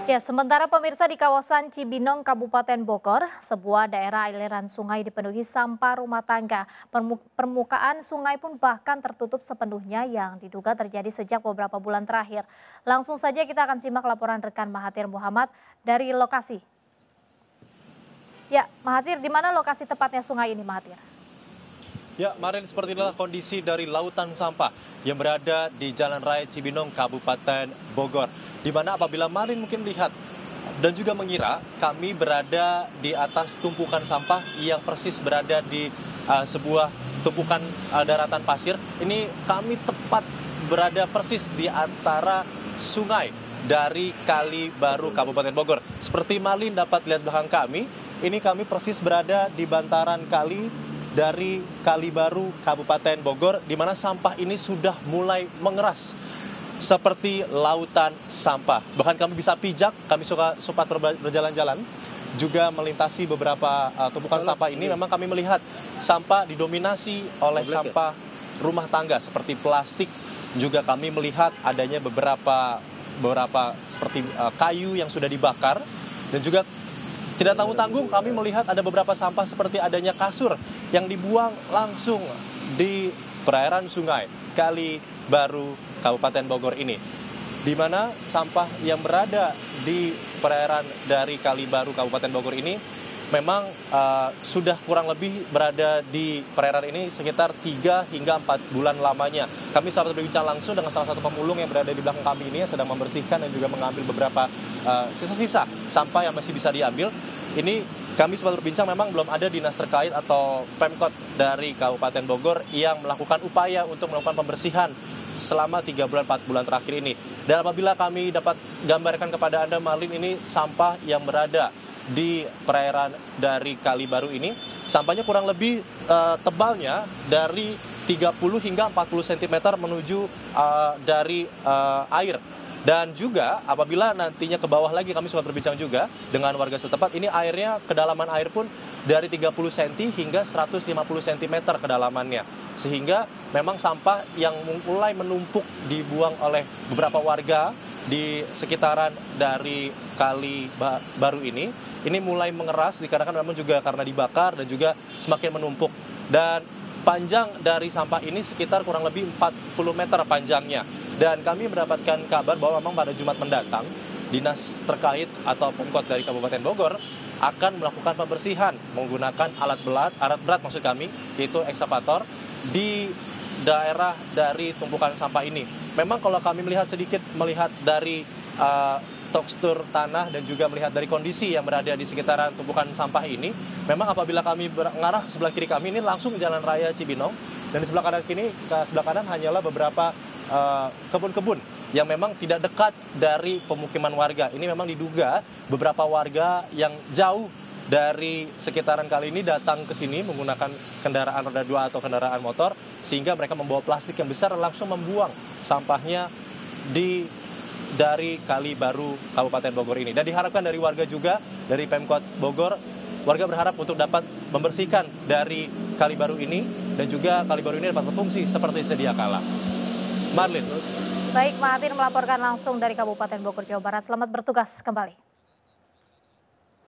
Ya, sementara pemirsa di kawasan Cibinong, Kabupaten Bogor, sebuah daerah aliran sungai dipenuhi sampah rumah tangga. Permukaan sungai pun bahkan tertutup sepenuhnya yang diduga terjadi sejak beberapa bulan terakhir. Langsung saja kita akan simak laporan rekan Mahathir Muhammad dari lokasi. Ya, Mahathir, di mana lokasi tepatnya sungai ini, Mahathir? Ya, Marin, seperti inilah kondisi dari lautan sampah yang berada di Jalan Raya Cibinong, Kabupaten Bogor. Di mana apabila Marin mungkin lihat dan juga mengira kami berada di atas tumpukan sampah yang persis berada di sebuah tumpukan daratan pasir. Ini kami tepat berada persis di antara sungai dari Kali Baru, Kabupaten Bogor. Seperti Marin dapat lihat belakang kami, ini kami persis berada di bantaran kali dari Kali Baru, Kabupaten Bogor, di mana sampah ini sudah mulai mengeras seperti lautan sampah. Bahkan kami bisa pijak, kami sempat berjalan-jalan, juga melintasi beberapa tumpukan sampah ini. Memang kami melihat sampah didominasi oleh sampah rumah tangga seperti plastik. Juga kami melihat adanya beberapa seperti kayu yang sudah dibakar, dan juga tidak tanggung-tanggung kami melihat ada beberapa sampah seperti adanya kasur yang dibuang langsung di perairan sungai Kali Baru, Kabupaten Bogor ini. Di mana sampah yang berada di perairan dari Kali Baru, Kabupaten Bogor ini memang sudah kurang lebih berada di perairan ini sekitar 3 hingga 4 bulan lamanya. Kami sempat berbincang langsung dengan salah satu pemulung yang berada di belakang kami ini yang sedang membersihkan dan juga mengambil beberapa sisa-sisa sampah yang masih bisa diambil. Ini kami sempat berbincang, memang belum ada dinas terkait atau Pemkot dari Kabupaten Bogor yang melakukan upaya untuk melakukan pembersihan selama 3 bulan 4 bulan terakhir ini. Dan apabila kami dapat gambarkan kepada Anda, Marlin, ini sampah yang berada di perairan dari Kali Baru ini, sampahnya kurang lebih tebalnya dari 30 hingga 40 cm menuju dari air. Dan juga apabila nantinya ke bawah lagi, kami sempat berbincang juga dengan warga setempat, ini airnya, kedalaman air pun dari 30 cm hingga 150 cm kedalamannya. Sehingga memang sampah yang mulai menumpuk dibuang oleh beberapa warga di sekitaran dari Kali Baru ini mulai mengeras dikarenakan memang juga karena dibakar dan juga semakin menumpuk. Dan panjang dari sampah ini sekitar kurang lebih 40 meter panjangnya. Dan kami mendapatkan kabar bahwa memang pada Jumat mendatang, dinas terkait atau Pemkot dari Kabupaten Bogor akan melakukan pembersihan menggunakan alat berat maksud kami, yaitu ekskavator, di daerah dari tumpukan sampah ini. Memang kalau kami melihat dari tekstur tanah dan juga melihat dari kondisi yang berada di sekitaran tumpukan sampah ini, memang apabila kami mengarah ke sebelah kiri kami ini langsung Jalan Raya Cibinong, dan di sebelah kanan hanyalah beberapa kebun-kebun yang memang tidak dekat dari pemukiman warga. Ini memang diduga beberapa warga yang jauh dari sekitaran kali ini datang ke sini menggunakan kendaraan roda 2 atau kendaraan motor, sehingga mereka membawa plastik yang besar langsung membuang sampahnya dari Kali Baru, Kabupaten Bogor ini. Dan diharapkan dari warga juga, dari Pemkot Bogor, warga berharap untuk dapat membersihkan dari Kali Baru ini, dan juga Kali Baru ini dapat berfungsi seperti sedia kala. Marlin. Baik, Mahathir melaporkan langsung dari Kabupaten Bogor, Jawa Barat. Selamat bertugas kembali.